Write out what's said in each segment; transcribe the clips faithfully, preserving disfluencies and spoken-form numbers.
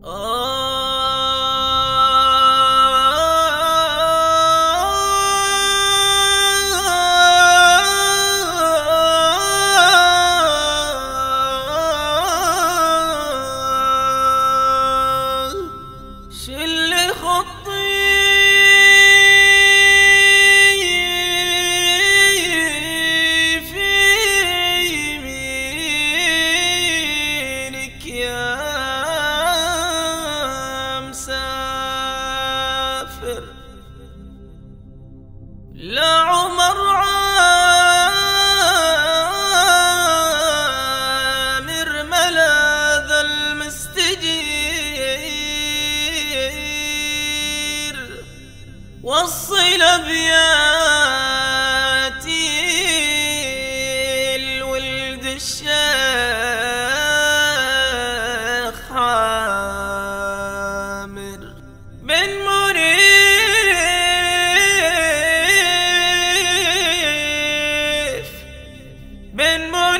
لا عمر عامر ملاذ المستجير وصل ابياتي الولد الشيخ عامر بن منيف بن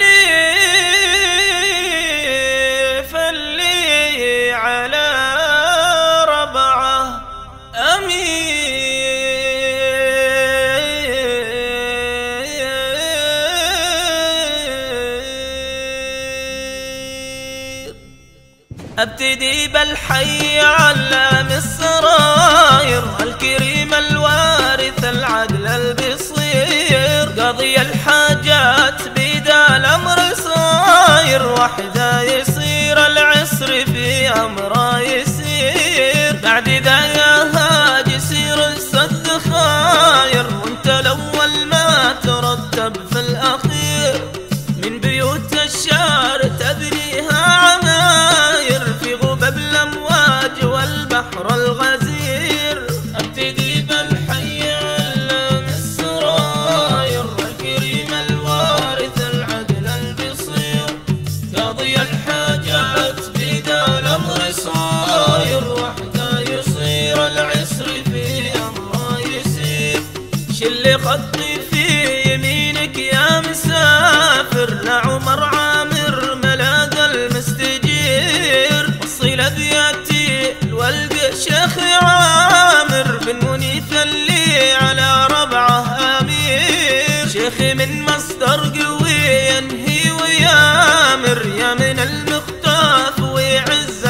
منيف اللي على ربعه أمير. ابتدي بالحي علام السراير الكريم الوارث العدل البصير قاضي الحاجات بيدا الامر صاير وحده يصير العسر في امره يسير بعد ذا يا هاج يصير السد خاير وانت الاول ما ترتب في الاخير من بيوت الشعر تبنيها عماير في غبب الامواج والبحر الغزير. ابتدي بالحي علام السراير الكريم الوارث العدل البصير قاضي الحاجات بيدا الامر صاير وحده يصير العسر في امره يسير. شل خطي في يمينك يا مسافر لعمر عامر ملاذ المستجير وصل ابياتي الولد شيخ عامر بن منيف اللي على ربعه امير. شيخي من مصدر قوي ينهي ويامر يا من المختاف ويعز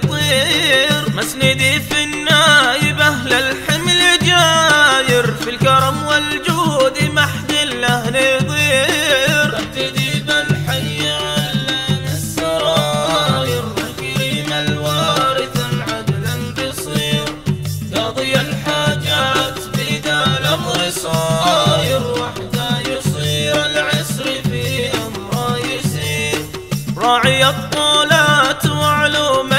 القطير مسندي في النايبه للحمل جاير في الكرم والجود محد له نظير. ابتدي بالحي علام السراير الكريم الوارث العدل البصير قاضي الحاجات بيدا الامر صاير وحده يصير العسر في امره يسير. راعي الطولات وعلوم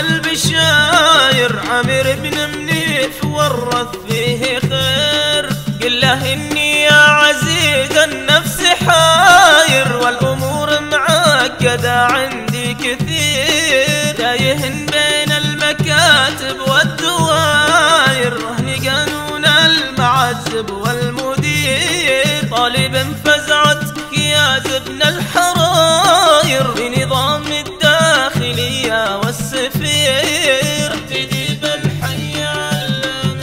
البشاير عامر بن منيف ورث فيه خير قل له اني يا عزيز النفس حاير والامور معقده عندي كثير تايه بين المكاتب والدواير رهن قانون المعذب والمدير طالب فزعتك يا زبن الحراير بنظام الداخليه والسفير. ابتدي بالحي علام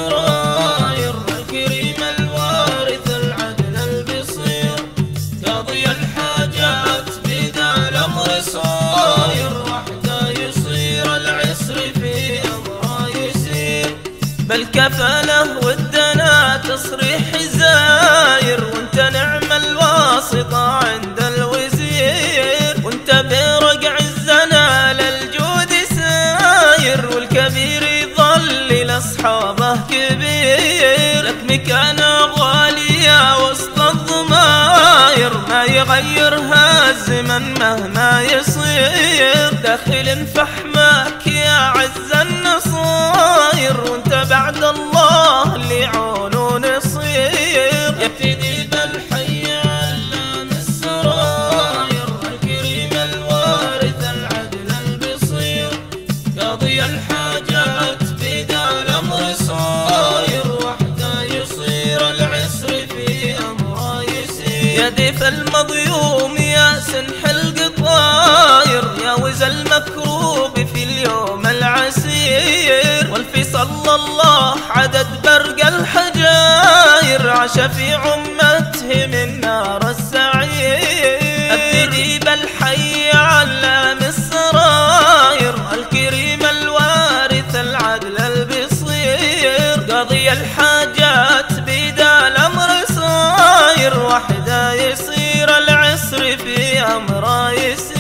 السراير الكريم الوارث العدل البصير قاضي الحاجات بيدا الامر صاير وحده يصير العسر في امره يسير. بالكفاله والدنا تصريح زاير وانت نعم الواسطه عند الوزير وانت برقع الزنا للجود ساير والكبير يظل لاصحابه كبير لك مكانه غاليه وسط الضماير ما يغيرها الزمن مهما يصير داخل فحمك يا عز النصاير وانت بعد الله اللي عونه نصير. يبتدي بالحي علام السراير الكريم الوارث العدل البصير قاضي الحاجات بيدا الامر صاير وحده يصير العسر في امره يسير. يا ضيف المظلوم يا سنح القطاير يا وز المكروب في اليوم العسير صلى الله عدد برق الحجاير، عاش في عمته من نار السعير. ابتدي بالحي علام السراير، الكريم الوارث العدل البصير، قاضي الحاجات بيدا الامر صاير، وحده يصير العسر في امره يسير.